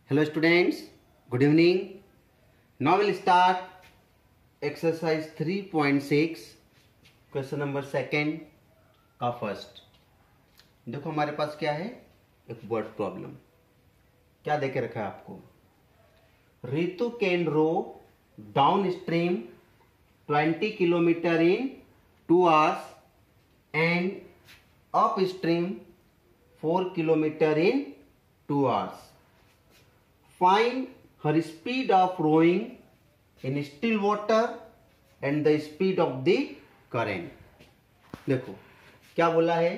Hello students, good evening. Now we'll start exercise 3.6 question number second का first. देखो हमारे पास क्या है, एक वर्ड प्रॉब्लम। क्या देके रखा है आपको? Ritu can row downstream 20 kilometre in 2 hours and upstream 4 kilometre in 2 hours. Find her speed of rowing in still water and the speed of the current. देखो क्या बोला है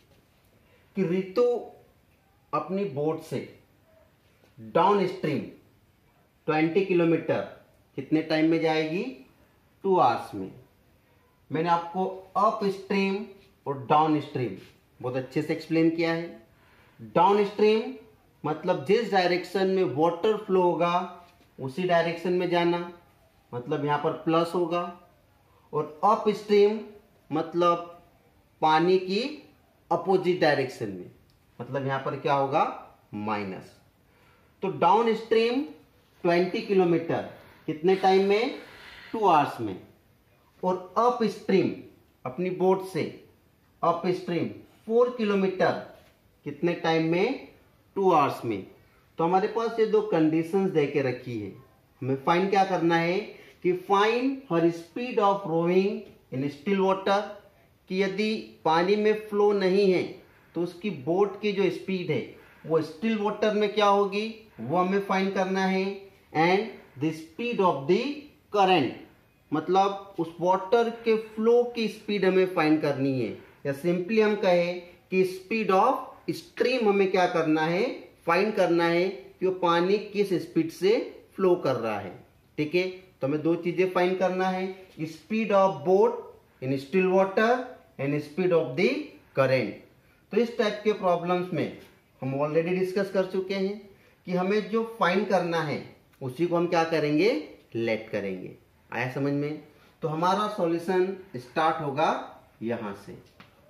कि रितु अपनी बोट से डाउन स्ट्रीम 20 किलोमीटर कितने time में जाएगी? 2 hours में। मैंने आपको अप स्ट्रीम और डाउन स्ट्रीम बहुत अच्छे से एक्सप्लेन किया है। डाउन स्ट्रीम मतलब जिस डायरेक्शन में वाटर फ्लो होगा उसी डायरेक्शन में जाना, मतलब यहाँ पर प्लस होगा। और अप स्ट्रीम मतलब पानी की अपोजिट डायरेक्शन में, मतलब यहाँ पर क्या होगा? माइनस। तो डाउन स्ट्रीम 20 किलोमीटर कितने टाइम में? 2 hours में। और अप स्ट्रीम अपनी बोट से अप स्ट्रीम 4 किलोमीटर कितने टाइम में? 2 hours में। तो हमारे पास ये दो कंडीशंस देके रखी है। हमें फाइंड क्या करना है कि find her speed of rowing in still water, कि यदि पानी में फ्लो नहीं है तो उसकी बोट की जो स्पीड है वो स्टिल वाटर में क्या होगी, वो हमें फाइंड करना है। And the speed of the current, मतलब उस वाटर के फ्लो की स्पीड हमें फाइंड करनी है। या सिंपली हम कहें कि स्पीड ऑफ स्ट्रीम हमें क्या करना है? फाइंड करना है कि वो पानी किस स्पीड से फ्लो कर रहा है। ठीक है, तो हमें दो चीजें फाइंड करना है, speed of boat in still water and speed of the current. तो इस टाइप के प्रॉब्लम्स में हम ऑलरेडी डिस्कस कर चुके हैं कि हमें जो फाइंड करना है उसी को हम क्या करेंगे? लेट करेंगे। आया समझ में? तो हमारा सॉल्यूशन स्टार्ट होगा यहां से।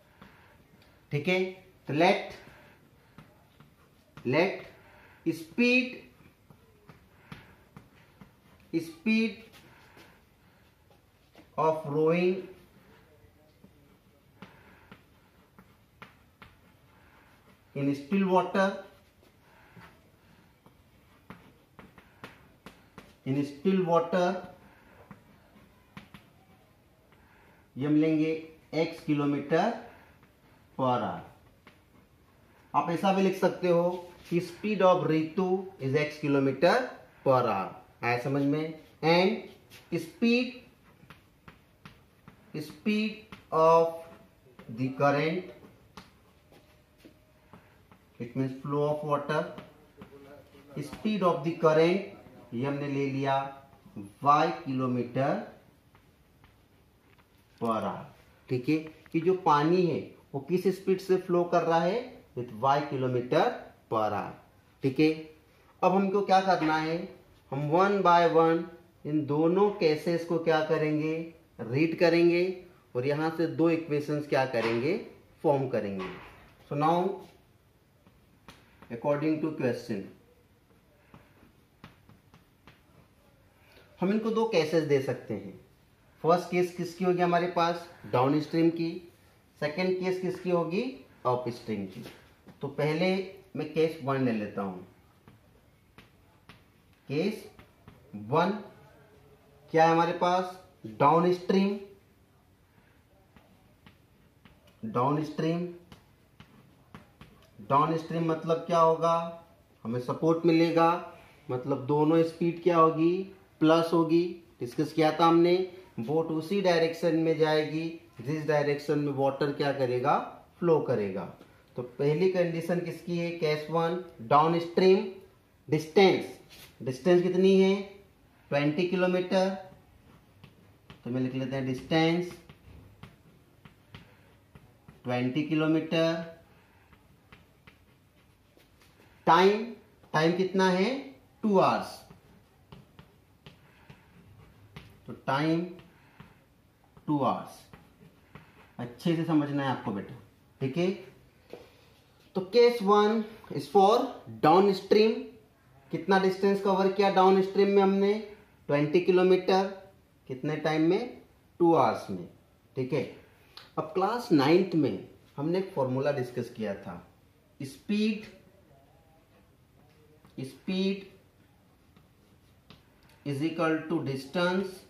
ठीक है, तो let speed of rowing in still water ये हम लेंगे x किलोमीटर पर आवर। आप ऐसा भी लिख सकते हो कि speed of Ritu is x kilometre per hour. आया समझ में? And speed of the current, it means flow of water. Speed of the current ये हमने ले लिया y किलोमीटर पर आवर। ठीक है, कि जो पानी है वो किस स्पीड से फ्लो कर रहा है? With y kilometre per hour. ठीक है, अब हमको क्या करना है? हम 1 by 1 इन दोनों केसेस को क्या करेंगे? रीड करेंगे और यहां से दो इक्वेशंस क्या करेंगे? फॉर्म करेंगे। So now according to question हम इनको दो केसेस दे सकते हैं। फर्स्ट केस किसकी होगी हमारे पास? डाउन स्ट्रीम की। सेकेंड केस किसकी होगी? अप स्ट्रीम की। तो पहले मैं केस 1 ले लेता हूं। केस 1 क्या है हमारे पास? डाउन स्ट्रीम मतलब क्या होगा? हमें सपोर्ट मिलेगा, मतलब दोनों स्पीड क्या होगी? प्लस होगी। डिस्कस किया था हमने, बोट उसी डायरेक्शन में जाएगी जिस डायरेक्शन में वाटर क्या करेगा? फ्लो करेगा। तो पहली कंडीशन किसकी है? Case 1 down stream. डिस्टेंस कितनी है? 20 किलोमीटर। तो मैं लिख लेते हैं डिस्टेंस 20 किलोमीटर। टाइम कितना है? 2 hours। तो टाइम 2 hours। अच्छे से समझना है आपको बेटा। ठीक है, तो case 1 is for downstream कितना डिस्टेंस कवर किया डाउन स्ट्रीम में हमने? 20 किलोमीटर। कितने टाइम में? 2 आवर्स में। ठीक है। अब क्लास 9th में हमने एक फॉर्मूला डिस्कस किया था, speed is equal to distance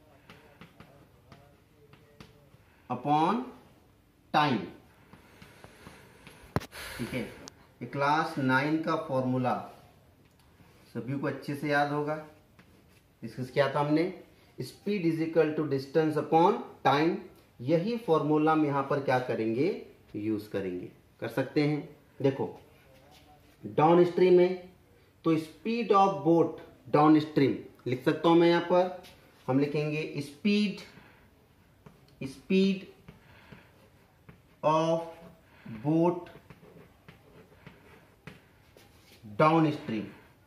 upon time. ठीक है। ये क्लास 9 का फॉर्मूला सभी को अच्छे से याद होगा। डिस्कस किया था हमने, speed is equal to distance upon time. यही फॉर्मूला हम यहां पर क्या करेंगे? यूज करेंगे। कर सकते हैं। देखो डाउन स्ट्रीम है तो speed of boat downstream लिख सकता हूं मैं। यहां पर हम लिखेंगे speed of boat downstream.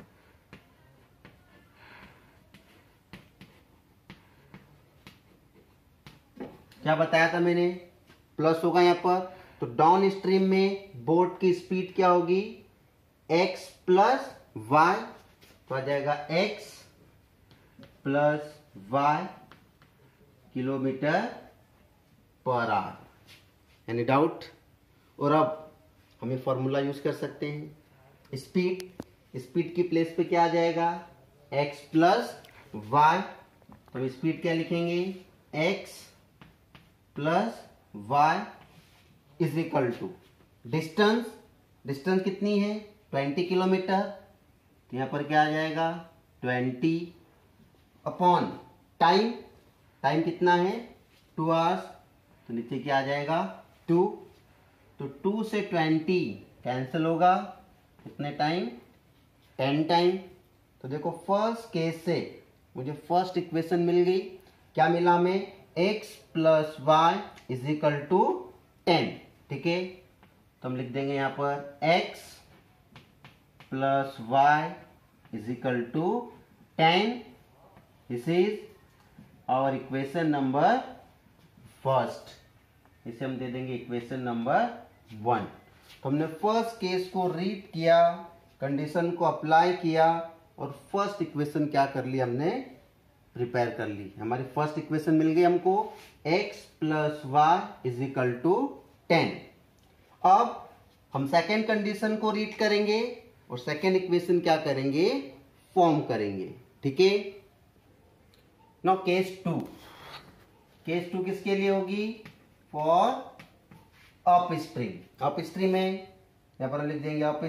क्या बताया था मैंने? प्लस होगा यहां पर। तो डाउन स्ट्रीम में बोट की स्पीड क्या होगी? x plus y. तो आ जाएगा x plus y kilometre per hour. Any doubt? और अब हम ये फॉर्मूला यूज कर सकते हैं। स्पीड की प्लेस पे क्या आ जाएगा? x plus y. तो स्पीड क्या लिखेंगे? x plus y is equal to distance कितनी है? 20 किलोमीटर। तो यहां पर क्या आ जाएगा? 20 अपॉन टाइम कितना है? 2 आवर्स। तो नीचे क्या आ जाएगा? 2। तो 2 से 20 कैंसिल होगा। कितने टाइम? 10 टाइम। तो देखो फर्स्ट केस से मुझे फर्स्ट इक्वेशन मिल गई। क्या मिला हमें? x plus y is equal to 10। ठीक है। तो हम लिख देंगे यहां पर x plus y is equal to 10। This is our equation number first. इसे हम दे देंगे इक्वेशन नंबर 1। तो हमने फर्स्ट केस को रीड किया, कंडीशन को अप्लाई किया और फर्स्ट इक्वेशन क्या कर ली हमने? प्रिपेयर कर ली। हमारी फर्स्ट इक्वेशन मिल गई हमको, x plus y is equal to 10। अब हम सेकेंड कंडीशन को रीड करेंगे और सेकेंड इक्वेशन क्या करेंगे? फॉर्म करेंगे। ठीक है। नाउ केस 2 किसके लिए होगी? फॉर अप स्ट्रीम है। यहां पर हम लिख देंगे अप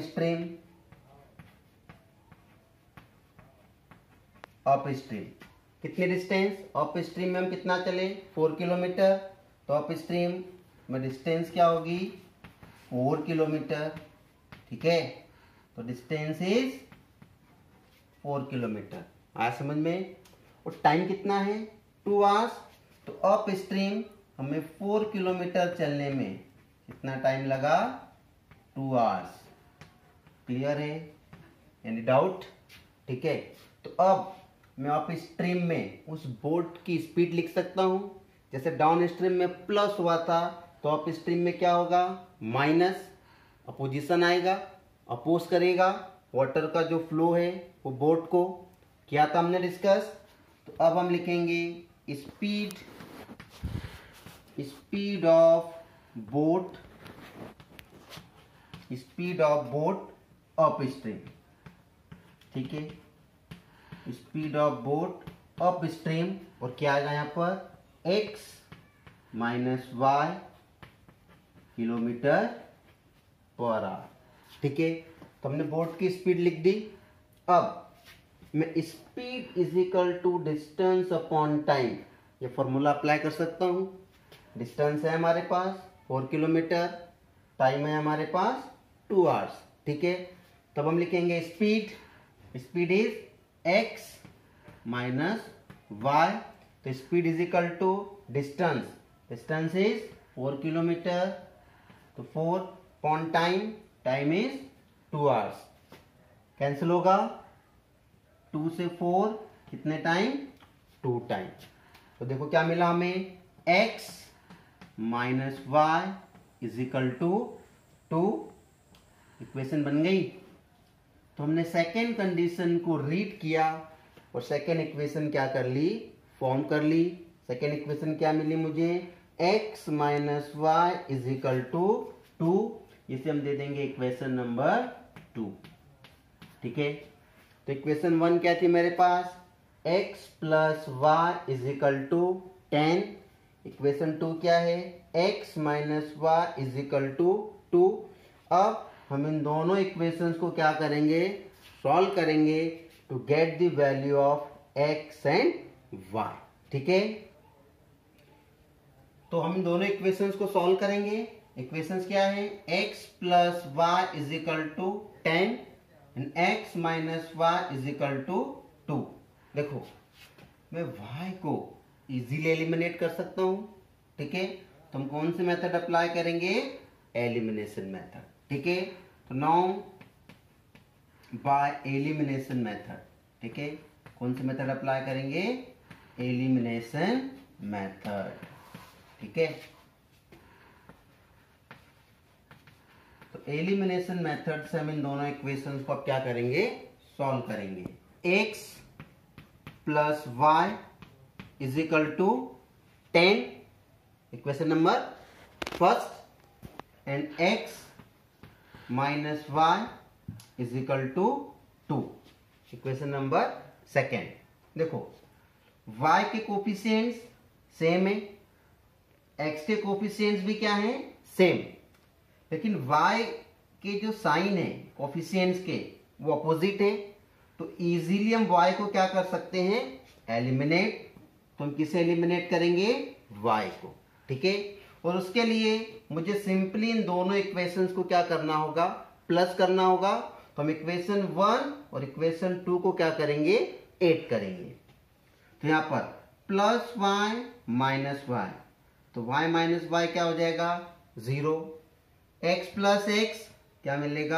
स्ट्रीम। कितने डिस्टेंस? अप स्ट्रीम में हम कितना चले? 4 किलोमीटर। तो अप स्ट्रीम में डिस्टेंस क्या होगी? 4 किलोमीटर। ठीक है। तो डिस्टेंस इज 4 किलोमीटर। आया समझ में? और टाइम कितना है? 2 आवर्स। तो अप स्ट्रीम हमें 4 किलोमीटर चलने में कितना टाइम लगा? 2 आवर्स। क्लियर है? Any doubt? ठीक है। तो अब मैं अप स्ट्रीम में उस बोट की स्पीड लिख सकता हूं। जैसे डाउन स्ट्रीम में प्लस हुआ था तो अप स्ट्रीम में क्या होगा? माइनस। अपोजिशन आएगा, अपोज करेगा वाटर का जो फ्लो है वो बोट को। किया था हमने डिस्कस। तो अब हम लिखेंगे speed of boat upstream. ठीक है। Speed of boat upstream. और क्या आएगा यहां पर? x minus y kilometre per hour. ठीक है। तो हमने बोट की स्पीड लिख दी। अब मैं speed is equal to distance upon time ये फॉर्मूला अप्लाई कर सकता हूं। डिस्टेंस है हमारे पास 4 किलोमीटर, टाइम है हमारे पास 2 आवर्स। ठीक है। तब हम लिखेंगे speed is x minus y. तो speed is equal to distance is 4 kilometre. तो 4 upon time is 2 hours. Cancel होगा। 2 से 4 कितने टाइम? 2 टाइम। तो देखो क्या मिला हमें? x minus y is equal to 2। Equation बन गई। तो हमने सेकेंड कंडीशन को रीड किया और सेकेंड इक्वेशन क्या कर ली, फॉर्म कर ली। सेकेंड इक्वेशन क्या मिली मुझे, x minus y is equal to 2, इसे हम दे देंगे इक्वेशन नंबर 2। ठीक है, तो इक्वेशन 1 क्या थी मेरे पास, x plus y is equal to 10। Equation 2 क्या है, x minus y is equal to 2। अब हम इन दोनों इक्वेशंस को क्या करेंगे, सॉल्व करेंगे to get the value of x and y। ठीक है, तो हम इन दोनों इक्वेशंस को सॉल्व करेंगे। इक्वेशंस क्या है, x plus y is equal to 10 and x minus y is equal to 2। देखो मैं y को इजीली एलिमिनेट कर सकता हूं। ठीक है, तो हम कौन से मेथड अप्लाई करेंगे, एलिमिनेशन मेथड। ठीक है, तो नाउ बाय एलिमिनेशन मेथड। ठीक है, कौन से मेथड अप्लाई करेंगे, एलिमिनेशन मेथड। ठीक है, तो एलिमिनेशन मेथड से हम इन दोनों इक्वेशंस को अब क्या करेंगे, सॉल्व करेंगे। x plus y is equal to 10, equation number first, and x minus y is equal to 2, equation number second. देखो y के कोफिशिएंट्स सेम है, x के कोफिशिएंट्स भी क्या है, सेम, लेकिन y के जो साइन है कोफिशिएंट्स के वो अपोजिट है। तो इजीली हम y को क्या कर सकते हैं, एलिमिनेट। तो हम किसे एलिमिनेट करेंगे, y को। ठीक है, और उसके लिए मुझे सिंपली इन दोनों इक्वेशंस को क्या करना होगा, प्लस करना होगा। तो हम इक्वेशन 1 और इक्वेशन 2 को क्या करेंगे, ऐड करेंगे। तो यहां पर प्लस वाई माइनस वाई, तो y माइनस वाई क्या हो जाएगा, 0। x प्लस एक्स क्या मिलेगा,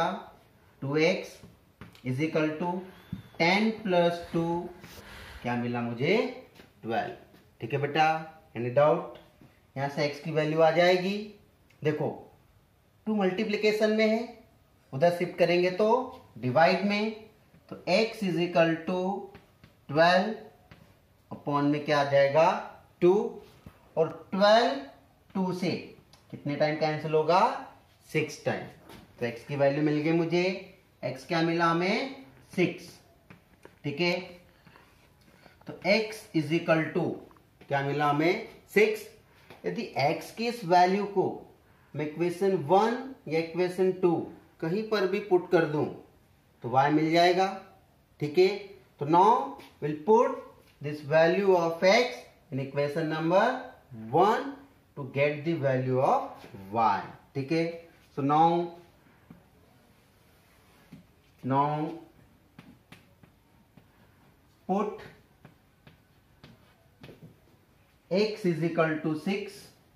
2x is equal to 10 plus 2 क्या मिला मुझे, 12। ठीक है बेटा, एनी डाउट, यहां से x की वैल्यू आ जाएगी। देखो 2 मल्टीप्लीकेशन में है, उधर शिफ्ट करेंगे तो डिवाइड में, तो x is equal to 12 upon में क्या आ जाएगा, 2, और 12 2 से कितने टाइम कैंसिल होगा, 6 टाइम। तो x की वैल्यू मिल गई मुझे, x क्या मिला हमें, 6। ठीक है, तो x इज इक्वल टू क्या मिला हमें, 6। यदि x की इस वैल्यू को मैं इक्वेशन 1 या इक्वेशन 2 कहीं पर भी पुट कर दूं तो y मिल जाएगा। ठीक है, तो now will put this value of x in equation number 1 to get the value of y। ठीक है, so now put x is equal to 6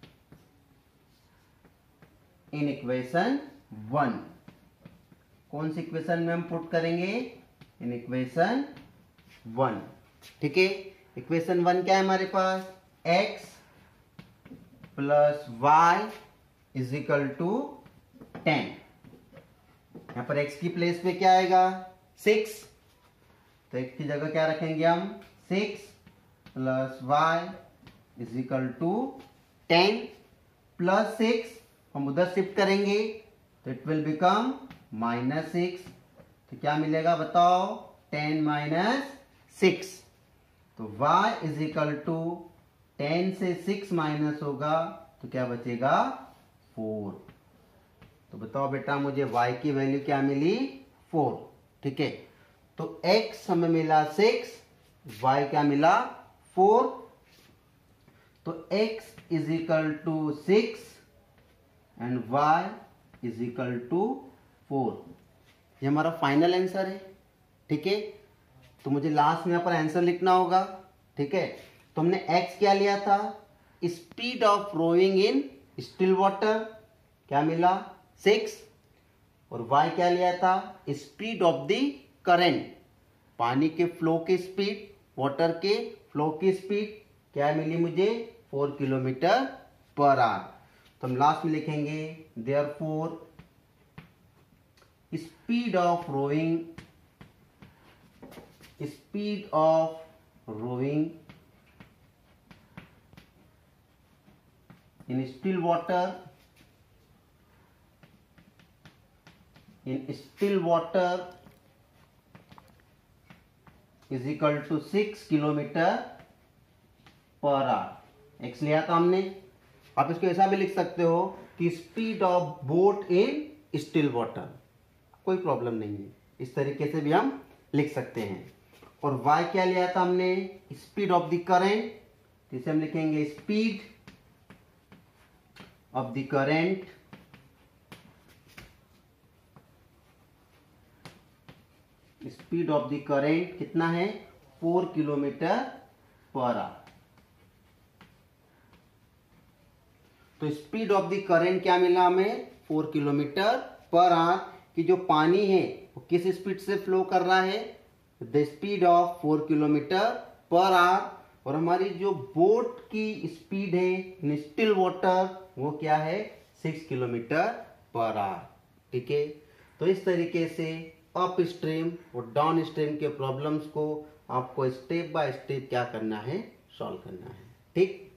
in equation 1। कौन सी इक्वेशन में हम पुट करेंगे, इन इक्वेशन 1। ठीक है, इक्वेशन 1 क्या है हमारे पास, x plus y is equal to 10। यहां पर x की प्लेस पे क्या आएगा, 6, तो x की जगह क्या रखेंगे हम, 6 plus y is equal to 10 plus 6, हम उधर शिफ्ट करेंगे तो इट विल बिकम -6। तो क्या मिलेगा बताओ, 10 माइनस 6, तो y इज इक्वल टू 10 से 6 माइनस होगा तो क्या बचेगा, 4। तो बताओ बेटा मुझे y की वैल्यू क्या मिली, 4। ठीक है, तो x हमें मिला 6, y क्या मिला, 4। तो x is equal to 6 and y is equal to 4। ये हमारा फाइनल आंसर है। ठीक है, तो मुझे लास्ट में यहां पर आंसर लिखना होगा। ठीक है, तो हमने x क्या लिया था, speed of rowing in still water, क्या मिला, 6, और y क्या लिया था, स्पीड ऑफ द करंट, पानी के फ्लो की स्पीड, वाटर के फ्लो की स्पीड क्या मिली मुझे, 4 किलोमीटर पर आवर। तो हम लास्ट में लिखेंगे therefore speed of rowing speed of rowing in still water is equal to 6 kilometre per hour. X लिया था हमने। आप इसको ऐसा भी लिख सकते हो कि speed of boat in still water, कोई प्रॉब्लम नहीं है, इस तरीके से भी हम लिख सकते हैं। और y क्या लिया था हमने, स्पीड ऑफ द करेंट, जिसे हम लिखेंगे speed of the current speed of the current कितना है, 4 किलोमीटर पर आवर। तो स्पीड ऑफ द करंट क्या मिला हमें, 4 किलोमीटर पर आवर। कि जो पानी है वो किस स्पीड से फ्लो कर रहा है, the speed of 4 kilometre per hour. और हमारी जो बोट की स्पीड है इन स्टिल वाटर वो क्या है, 6 किलोमीटर पर आवर। ठीक है, तो इस तरीके से अप स्ट्रीम और डाउन स्ट्रीम के प्रॉब्लम्स को आपको स्टेप बाय स्टेप क्या करना है, सॉल्व करना है। ठीक।